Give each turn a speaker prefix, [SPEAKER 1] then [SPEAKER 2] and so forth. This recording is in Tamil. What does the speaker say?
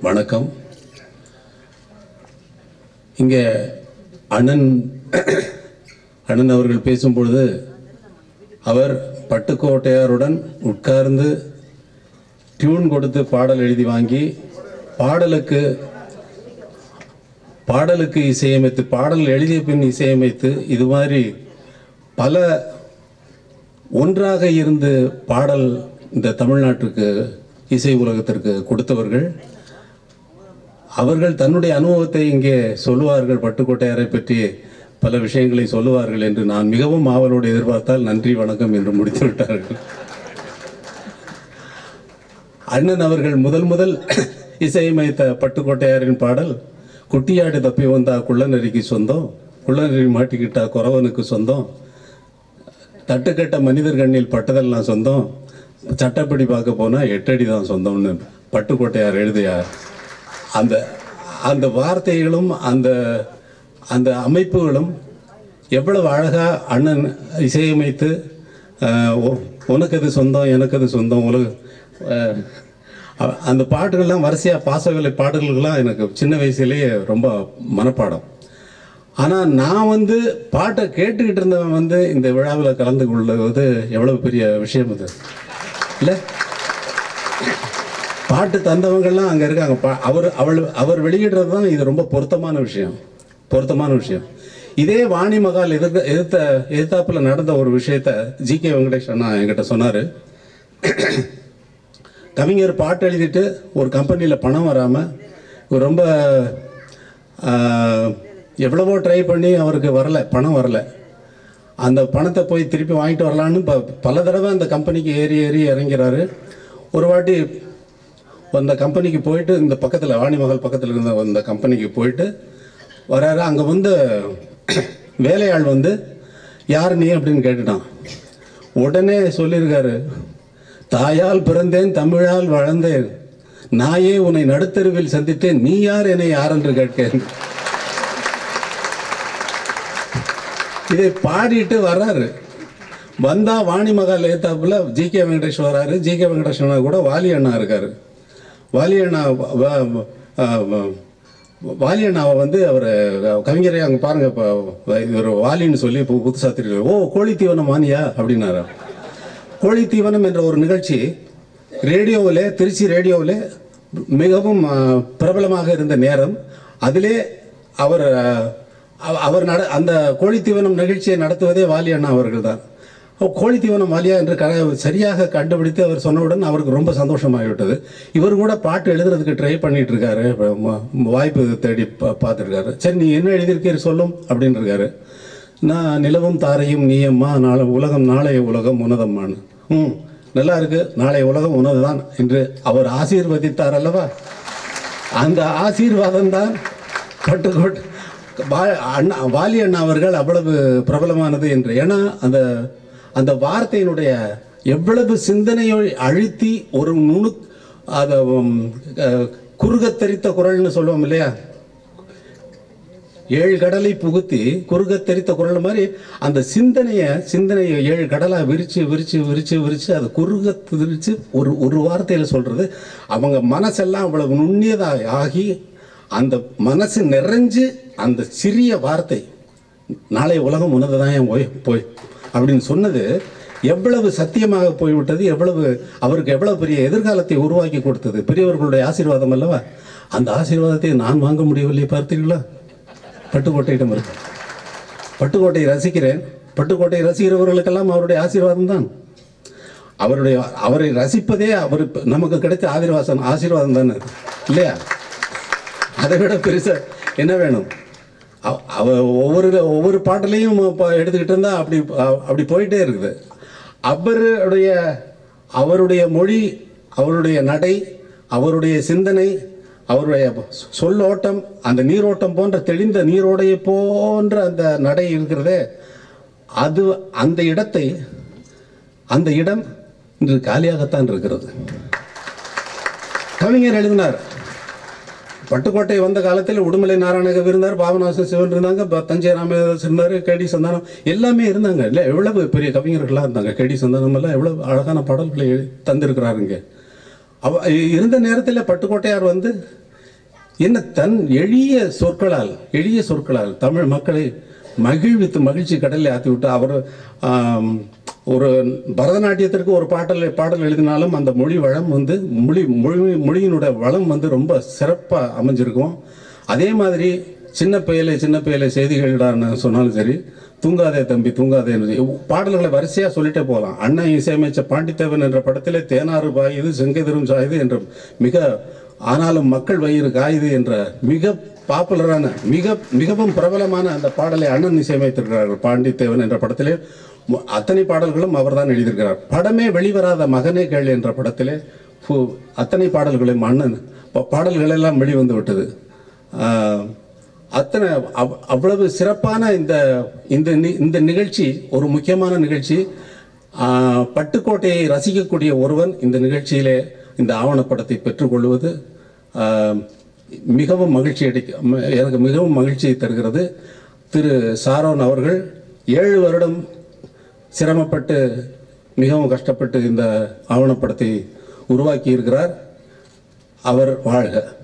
[SPEAKER 1] வணக்கம். இங்கே அண்ணன் அவர்கள் பேசும்பொழுது அவர் பட்டுக்கோட்டையாருடன் உட்கார்ந்து டியூன் கொடுத்து பாடல் எழுதி வாங்கி பாடலுக்கு இசையமைத்து, பாடல் எழுதிய பின் இசையமைத்து, இது மாதிரி பல ஒன்றாக இருந்து பாடல் இந்த தமிழ்நாட்டுக்கு இசை உலகத்திற்கு கொடுத்தவர்கள். அவர்கள் தன்னுடைய அனுபவத்தை இங்கே சொல்லுவார்கள், பட்டுக்கோட்டையாரை பற்றி பல விஷயங்களை சொல்லுவார்கள் என்று நான் மிகவும் ஆவலோடு எதிர்பார்த்தால் நன்றி வணக்கம் என்று முடித்து விட்டார்கள். அண்ணன் அவர்கள் முதல் இசையமைத்த பட்டுக்கோட்டையாரின் பாடல் குட்டியாடு தப்பி வந்தா குள்ளநரிக்கு சொந்தம், குள்ளநரி மாட்டிக்கிட்டா குறவனுக்கு சொந்தம், தட்டுக்கட்ட மனிதர் கண்ணில் பட்டதெல்லாம் சொந்தம், சட்டப்படி பார்க்க போனால் 8 அடி தான் சொந்தம்னு பட்டுக்கோட்டையார் எழுதிய அந்த வார்த்தைகளும் அந்த அமைப்புகளும் எவ்வளவு அழகாக அண்ணன் இசையமைத்து உனக்கு அது சொந்தம் எனக்கு அது சொந்தம் உலக அந்த பாட்டுகள்லாம் வரிசையாக பாசவில்லை பாடல்கள்லாம் எனக்கு சின்ன வயசுலேயே ரொம்ப மனப்பாடம். ஆனால் நான் பாட்டை கேட்டுக்கிட்டு இருந்தவன் இந்த விழாவில் கலந்து கொள்வது எவ்வளவு பெரிய விஷயம் அது இல்லை? பாட்டு தந்தவங்கள்லாம் அங்கே இருக்காங்க. அவர் வெளியிடுறது தான் இது ரொம்ப பொருத்தமான விஷயம். இதே வாணி மகால் எதிர்த்தாப்பில் நடந்த ஒரு விஷயத்த ஜி.கே. வெங்கடேஷ் அண்ணா என்கிட்ட சொன்னார். கவிஞர் பாட்டு எழுதிட்டு ஒரு கம்பெனியில் பணம் வராமல் ரொம்ப எவ்வளவோ ட்ரை பண்ணி அவருக்கு பணம் வரலை. அந்த பணத்தை போய் திருப்பி வாங்கிட்டு வரலான்னு பல தடவை அந்த கம்பெனிக்கு ஏறி இறங்கிறாரு. ஒரு வாட்டி அந்த கம்பெனிக்கு போயிட்டு இந்த பக்கத்தில் வாணி மகால் பக்கத்தில் இருந்த அந்த கம்பெனிக்கு போயிட்டு வராரு. அங்கே வேலையாள் யார் நீ அப்படின்னு கேட்டுட்டான். உடனே சொல்லியிருக்காரு, தாயால் பிறந்தேன் தமிழால் வளர்ந்தேன், நாயே உன்னை நடுத்தருவில் சந்தித்தேன், நீ யார் என்னை யார் என்று கேட்க. இதை பாடிட்டு வர்றாரு. வந்தா வாணி மகால் ஏத்தாப்புல ஜி.கே. வெங்கடேஷ் வராரு. ஜி.கே. வெங்கடேஷ் அண்ணா கூட வாலி அண்ணா இருக்காரு. வாலி அண்ணாவை அவர் கவிஞரை அங்கே பாருங்க, இப்போ இவர் வாலின்னு சொல்லி இப்போ புதுசாக தெரியுது. ஓ, கோழித்தீவனம் வாணியா அப்படின்னாரு. கோழித்தீவனம் என்ற ஒரு நிகழ்ச்சி ரேடியோவில், திருச்சி ரேடியோவில் மிகவும் பிரபலமாக இருந்த நேரம். அதிலே அவர் அந்த கோழித்தீவனம் நிகழ்ச்சியை நடத்துவதே வாலி அண்ணா அவர்கள் தான். கோழித்தீவனம் வாலியா என்று சரியாக கண்டுபிடித்து அவர் சொன்னவுடன் அவருக்கு ரொம்ப சந்தோஷமாகிவிட்டது. இவர் கூட பாட்டு எழுதுறதுக்கு ட்ரை பண்ணிட்டு இருக்காரு, வாய்ப்பு தேடி பார்த்துருக்காரு. சரி, நீ என்ன எழுதியிருக்கீர் சொல்லும் அப்படின்னு இருக்காரு. நான் நிலவும் தாரையும் நீயம்மா, நாளைய உலகம் உன்னதம்மான்னு. நல்லா இருக்கு, நாளைய உலகம் உன்னதுதான் என்று அவர் ஆசீர்வதித்தார் அல்லவா? அந்த ஆசீர்வாதம் தான் பட்டுக்கோட்டை வாலி அண்ணா அவர்கள் அவ்வளவு பிரபலமானது என்று. ஏன்னா அந்த வார்த்தையினுடைய எவ்வளவு சிந்தனையை அழுத்தி ஒரு அதை குறுகத்தரித்த குரல்னு சொல்லுவோம் இல்லையா, 7 கடலை புகுத்தி குறுகத்தரித்த குரல் மாதிரி அந்த சிந்தனையை 7 கடலாக விரிச்சு அதை குறுகத்து ஒரு வார்த்தையில் சொல்றது. அவங்க மனசெல்லாம் அவ்வளவு நுண்ணியதாக ஆகி அந்த மனசு நிறைஞ்சு அந்த சிறிய வார்த்தை நாளைய உலகம் உனதுதான் போய் அப்படின்னு சொன்னது எவ்வளவு சத்தியமாக போய்விட்டது, அவருக்கு எவ்வளவு பெரிய எதிர்காலத்தை உருவாக்கி கொடுத்தது. பெரியவர்களுடைய ஆசீர்வாதம் அல்லவா? அந்த ஆசீர்வாதத்தை நான் வாங்க முடியவில்லை, பார்த்தீங்களா? பட்டுக்கோட்டையிடம் இருக்கு. பட்டுக்கோட்டையை ரசிக்கிறேன். பட்டுக்கோட்டையை ரசிக்கிறவர்களுக்கெல்லாம் அவருடைய ஆசீர்வாதம் தான். அவரை ரசிப்பதே நமக்கு கிடைத்த ஆசீர்வாதம் தானே இல்லையா? அதை விட பெருசா என்ன வேணும்? ஒவ்வொரு பாட்டிலையும் எடுத்துக்கிட்டு இருந்தா அப்படி போயிட்டே இருக்குது. அவருடைய மொழி, அவருடைய நடை, அவருடைய சிந்தனை, அவருடைய சொல்லோட்டம், அந்த நீரோட்டம் போன்ற தெளிந்த நீரோடைய போன்ற அந்த நடை இருக்கிறதே, அது அந்த இடம் இன்று காலியாகத்தான் இருக்கிறது. கவிஞர் எழுதினார், பட்டுக்கோட்டை வந்த காலத்தில் உடுமலை நாராயணகவி இருந்தார், பாபநாசன் சிவன் இருந்தாங்க, தஞ்சை ராமதாஸ் இருந்தார், கேடி சந்தானம் எல்லாமே இருந்தாங்க. இல்லை, எவ்வளவு பெரிய கவிஞர்களாக இருந்தாங்க. கேடி சந்தானம் எல்லாம் எவ்வளவு அழகான பாடல்களை தந்திருக்கிறாருங்க. இருந்த நேரத்தில் பட்டுக்கோட்டையார் என்ன தன் எளிய சொற்களால் தமிழ் மக்களை மகிழ்ச்சி கடலில் ஆற்றி விட்டு அவர் ஒரு பரதநாட்டியத்திற்கு ஒரு பாடல் எழுதினாலும் அந்த மொழி வளம் வந்து மொழியினுடைய வளம் வந்து ரொம்ப சிறப்பாக அமைஞ்சிருக்கும். அதே மாதிரி சின்ன பயலே செய்திகளான சொன்னாலும் சரி, தூங்காதே தம்பி தூங்காதே பாடல்களை வரிசையாக சொல்லிட்டே போகலாம். அண்ணன் இசையமைச்ச பாண்டித்தேவன் என்ற படத்திலே தேனாறு பாயுது செங்கைதரும் சாயுது என்ற ஆனாலும் மக்கள் வயிறு காயுது என்ற மிக பாப்புலரான மிகவும் பிரபலமான அந்த பாடலை அண்ணன் இசையமைத்திருக்கிறார்கள். பாண்டித்தேவன் என்ற படத்திலே அத்தனை பாடல்களும் அவர் தான் எழுதியிருக்கிறார். படமே வெளிவராத மகனே கேள் என்ற படத்திலே அத்தனை பாடல்களையும் அண்ணன் பாடல்கள் எல்லாம் வெளிவந்து விட்டது. அத்தனை அவ்வளவு சிறப்பான இந்த நிகழ்ச்சி ஒரு முக்கியமான நிகழ்ச்சி. பட்டுக்கோட்டையை ரசிக்கக்கூடிய ஒருவன் இந்த நிகழ்ச்சியிலே இந்த ஆவணப்படத்தை பெற்றுக்கொள்வது மிகவும் எனக்கு மிகவும் மகிழ்ச்சியை தருகிறது. திரு சாரோன் அவர்கள் 7 வருடம் சிரமப்பட்டு மிகவும் கஷ்டப்பட்டு இந்த ஆவணப்படத்தை உருவாக்கி இருக்கிறார். அவர் வாழ்க.